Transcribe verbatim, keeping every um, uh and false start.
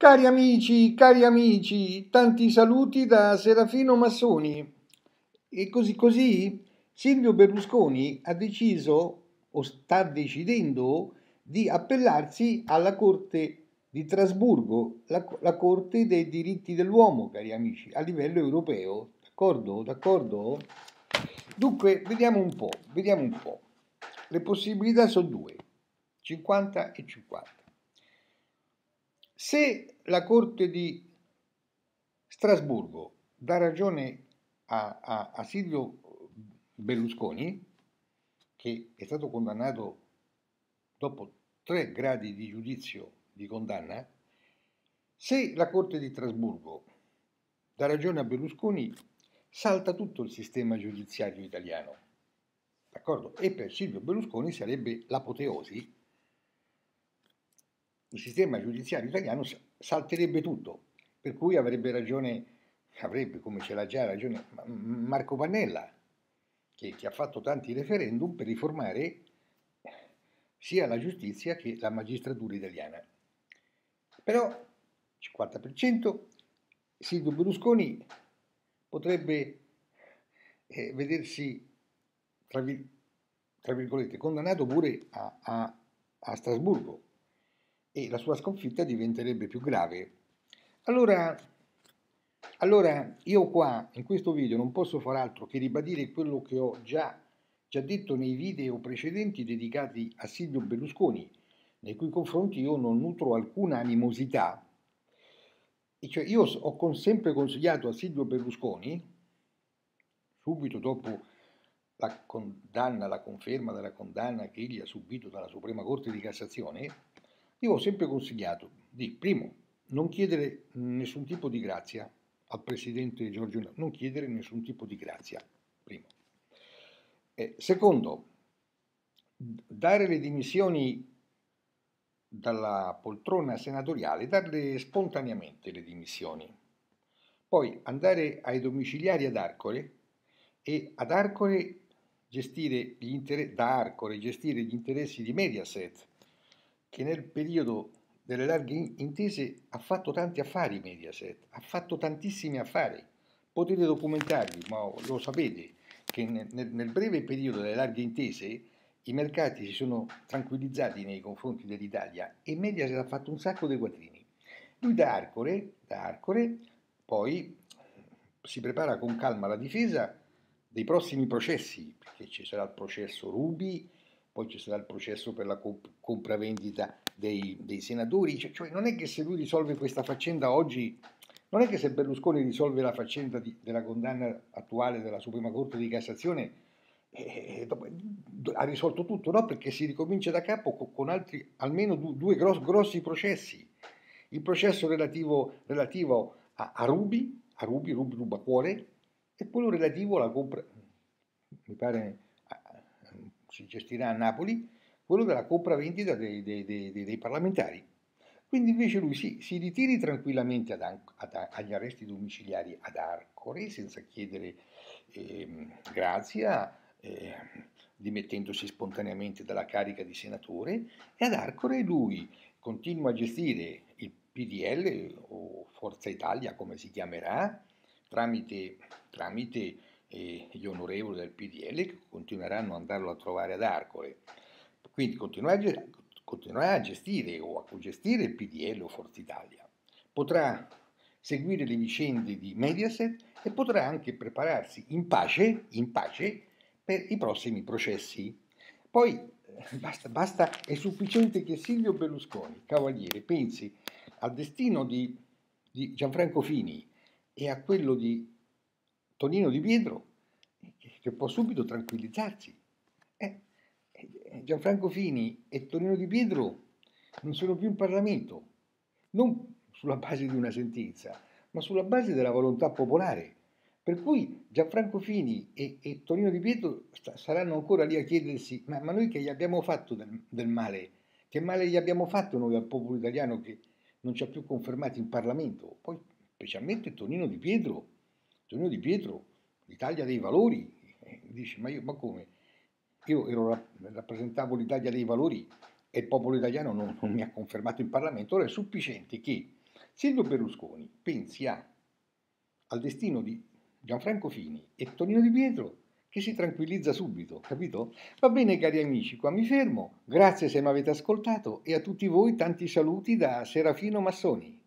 Cari amici, cari amici, tanti saluti da Serafino Massoni. E così così Silvio Berlusconi ha deciso o sta decidendo di appellarsi alla Corte di Strasburgo, la, la Corte dei diritti dell'uomo, cari amici, a livello europeo. D'accordo? D'accordo? Dunque, vediamo un po', vediamo un po'. Le possibilità sono due, cinquanta e cinquanta. Se la Corte di Strasburgo dà ragione a, a, a Silvio Berlusconi, che è stato condannato dopo tre gradi di giudizio di condanna, se la Corte di Strasburgo dà ragione a Berlusconi, salta tutto il sistema giudiziario italiano. D'accordo? E per Silvio Berlusconi sarebbe l'apoteosi. Il sistema giudiziario italiano salterebbe tutto, per cui avrebbe ragione, avrebbe, come ce l'ha già ragione, Marco Pannella, che, che ha fatto tanti referendum per riformare sia la giustizia che la magistratura italiana. Però, cinquanta per cento, Silvio Berlusconi potrebbe eh, vedersi, tra, vir- tra virgolette, condannato pure a, a, a Strasburgo, e la sua sconfitta diventerebbe più grave. Allora, allora, io qua in questo video non posso far altro che ribadire quello che ho già, già detto nei video precedenti dedicati a Silvio Berlusconi, nei cui confronti io non nutro alcuna animosità. E cioè io ho con, sempre consigliato a Silvio Berlusconi, subito dopo la condanna, la conferma della condanna che egli ha subito dalla Suprema Corte di Cassazione, io ho sempre consigliato di, primo, non chiedere nessun tipo di grazia al presidente Giorgio Meloni, non chiedere nessun tipo di grazia, primo. Eh, secondo, dare le dimissioni dalla poltrona senatoriale, darle spontaneamente le dimissioni. Poi andare ai domiciliari ad Arcore e ad Arcore gestire gli interessi, da Arcore gestire gli interessi di Mediaset, che nel periodo delle larghe intese ha fatto tanti affari Mediaset, ha fatto tantissimi affari. Potete documentarvi, ma lo sapete, che nel, nel breve periodo delle larghe intese i mercati si sono tranquillizzati nei confronti dell'Italia e Mediaset ha fatto un sacco di quattrini. Lui da Arcore, da Arcore poi si prepara con calma la difesa dei prossimi processi, perché ci sarà il processo Ruby, poi ci sarà il processo per la comp- compravendita dei, dei senatori, cioè, cioè non è che se lui risolve questa faccenda oggi, non è che se Berlusconi risolve la faccenda di, della condanna attuale della Suprema Corte di Cassazione eh, dopo, ha risolto tutto, no? Perché si ricomincia da capo con, con altri, almeno due, due gross, grossi processi. Il processo relativo, relativo a, a Ruby, a Ruby, Ruby Rubacuore, e quello relativo alla compra, mi pare si gestirà a Napoli, quello della compravendita dei, dei, dei, dei parlamentari. Quindi invece lui si, si ritiri tranquillamente ad, ad, agli arresti domiciliari ad Arcore senza chiedere eh, grazia, eh, dimettendosi spontaneamente dalla carica di senatore, e ad Arcore lui continua a gestire il P D L o Forza Italia come si chiamerà, tramite, tramite eh, gli onorevoli del P D L che continueranno ad andarlo a trovare ad Arcore. Quindi continuerà a, continuerà a gestire o a cogestire il P D L o Forza Italia. Potrà seguire le vicende di Mediaset e potrà anche prepararsi in pace, in pace per i prossimi processi. Poi basta, basta, è sufficiente che Silvio Berlusconi, cavaliere, pensi al destino di, di Gianfranco Fini e a quello di Tonino Di Pietro, che può subito tranquillizzarsi. Eh, Gianfranco Fini e Tonino Di Pietro non sono più in Parlamento, non sulla base di una sentenza, ma sulla base della volontà popolare. Per cui Gianfranco Fini e, e Tonino Di Pietro sta, saranno ancora lì a chiedersi: ma, ma noi che gli abbiamo fatto del, del male? Che male gli abbiamo fatto noi al popolo italiano che non ci ha più confermati in Parlamento? Poi, specialmente Tonino Di Pietro, Tonino Di Pietro, l'Italia dei Valori, eh, dice: ma io, ma come? Io ero, rappresentavo l'Italia dei Valori e il popolo italiano non, non mi ha confermato in Parlamento. Ora è sufficiente che Silvio Berlusconi pensi a, al destino di Gianfranco Fini e Tonino Di Pietro, che si tranquillizza subito, capito? Va bene cari amici, qua mi fermo, grazie se mi avete ascoltato e a tutti voi tanti saluti da Serafino Massoni.